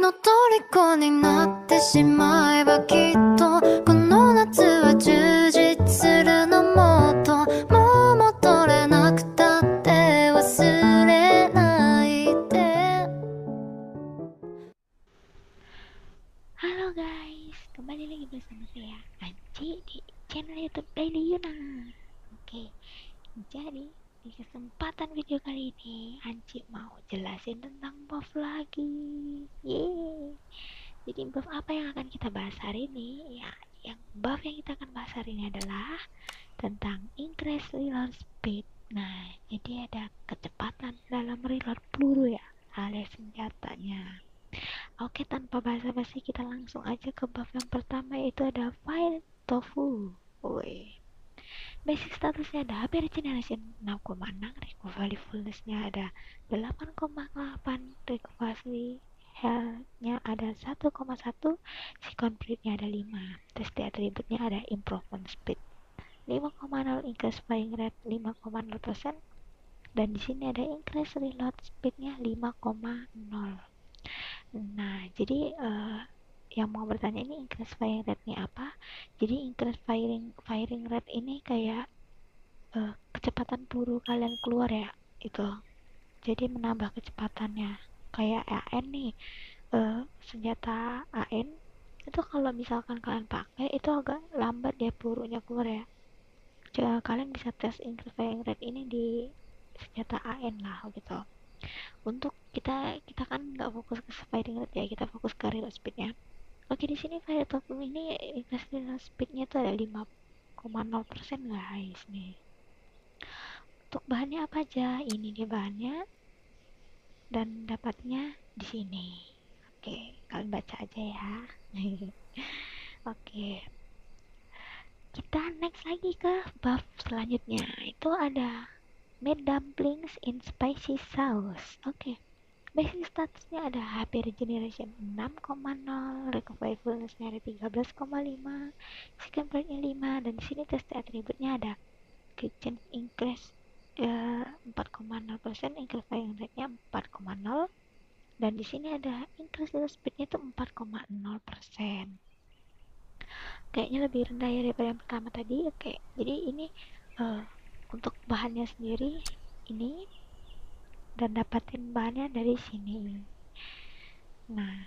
の虜になってしまえばきっとこの夏は充実するのもっともう戻れなくたって忘れないで。 Halo guys, kembali lagi bersama saya Anci di channel YouTube Daily Yuna. Oke, jadi di kesempatan video kali ini Anci mau jelasin tentang buff lagi. Yeay. Jadi buff apa yang akan kita bahas hari ini? Ya, yang buff yang kita akan bahas hari ini adalah tentang increase reload speed. Nah, jadi ada kecepatan dalam reload peluru ya, alias senjatanya. Oke, tanpa basa-basi kita langsung aja ke buff yang pertama, yaitu ada Fire Tofu. Woi. Basic statusnya ada HP Regeneration 6,6, recovery fullness-nya ada 8,8, recovery health-nya ada 1,1, second breed-nya ada 5, terus di atributnya ada improvement speed 5,0, increase firing rate 5,0%, dan di sini ada increase reload speed-nya 5,0. Nah, jadi yang mau bertanya ini increase firing rate-nya apa? Jadi increase firing rate ini kayak kecepatan peluru kalian keluar ya, itu. Jadi menambah kecepatannya. Kayak AN nih, senjata AN itu kalau misalkan kalian pakai itu agak lambat ya pelurunya keluar ya. Coba kalian bisa tes increase firing rate ini di senjata AN lah gitu. Untuk kita kan nggak fokus ke firing rate ya, kita fokus ke reload speednya. Oke, di sini fire top ini reload speednya tuh ada 5,0% guys nih. Untuk bahannya apa aja? Ini dia bahannya dan dapatnya di sini. Oke, kalian baca aja ya. Oke, kita next lagi ke buff selanjutnya. Itu ada made dumplings in spicy sauce. Oke. Basic statusnya ada HP Regeneration 6,0, recovery fullness-nya ada 13,5, second breath-nya 5, dan di sini test atributnya ada quick change increase 4,0%, increase firing rate-nya 4,0, dan di sini ada increase reload speed-nya itu 4,0%. Kayaknya lebih rendah ya daripada yang pertama tadi. Oke, jadi ini untuk bahannya sendiri ini, dan dapatin bahannya dari sini. Nah,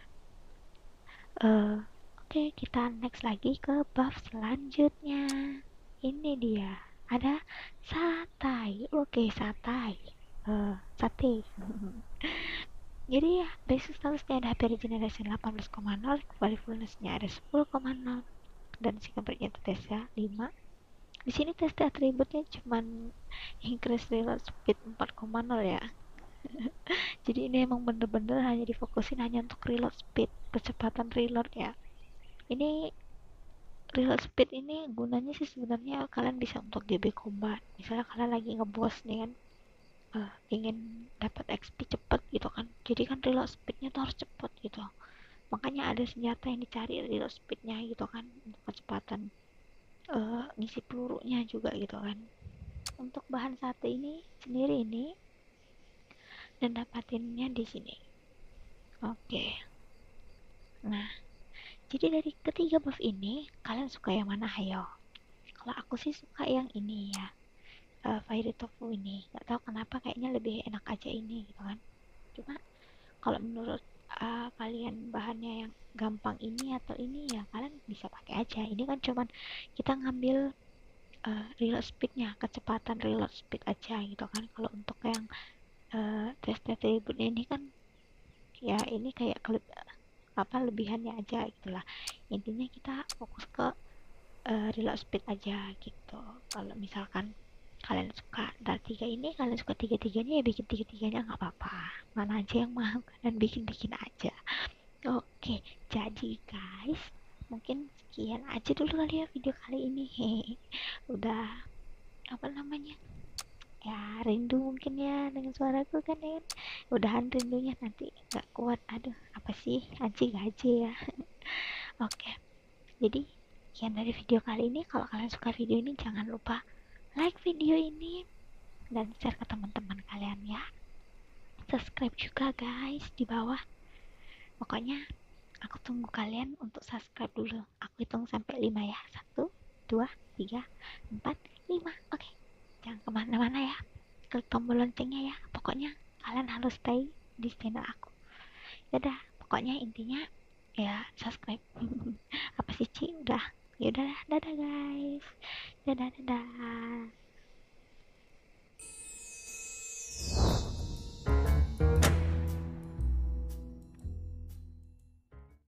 oke, kita next lagi ke buff selanjutnya. Ini dia, ada satai. Oke, satai, sate. Jadi ya, basic statusnya ada HP regeneration 18,0, recovery fullness-nya ada 10,0, dan second breath-nya itu tesnya 5. Di sini tes atributnya cuman increase reload speed 4,0 ya. Jadi ini emang bener-bener hanya difokusin hanya untuk reload speed, kecepatan reload ya. Ini reload speed ini gunanya sih sebenarnya kalian bisa untuk GB combat. Misalnya kalian lagi ngeboss nih kan, ingin dapat XP cepet gitu kan, jadi kan reload speednya tuh harus cepet gitu. Makanya ada senjata yang dicari reload speednya gitu kan, untuk kecepatan ngisi pelurunya juga gitu kan. Untuk bahan sate ini sendiri ini, dan dapatinnya di sini. Oke. Nah, jadi dari ketiga buff ini kalian suka yang mana? Ayo. Kalau aku sih suka yang ini ya, fiery tofu ini. Gak tahu kenapa, kayaknya lebih enak aja ini gitu kan. Cuma kalau menurut kalian bahannya yang gampang ini atau ini, ya kalian bisa pakai aja. Ini kan cuman kita ngambil reload speednya, kecepatan reload speed aja gitu kan. Kalau untuk yang test atribut ini kan ya, ini kayak lebihannya aja gitulah. Intinya kita fokus ke reload speed aja gitu. Kalau misalkan kalian suka dari tiga ini, kalian suka tiga-tiganya, ya bikin tiga-tiganya nggak apa-apa. Mana aja yang mau kalian bikin aja. Oke, jadi guys, mungkin sekian aja dulu kali ya video kali ini. Udah apa namanya ya, rindu mungkin ya dengan suaraku kan ya. Udahan rindunya, nanti nggak kuat. Aduh, apa sih, anjing gaji ya. Oke, jadi sekian dari video kali ini. Kalau kalian suka video ini, jangan lupa like video ini dan share ke teman-teman kalian ya. Subscribe juga guys di bawah. Pokoknya aku tunggu kalian untuk subscribe dulu. Aku hitung sampai 5 ya. 1, 2, 3, 4, 5. Oke, jangan kemana-mana ya. Klik tombol loncengnya ya. Pokoknya kalian harus stay di channel aku. Dadah, pokoknya intinya ya subscribe. Apa sih Ci? Udah. Ya udah, dadah guys. Dadah, dadah.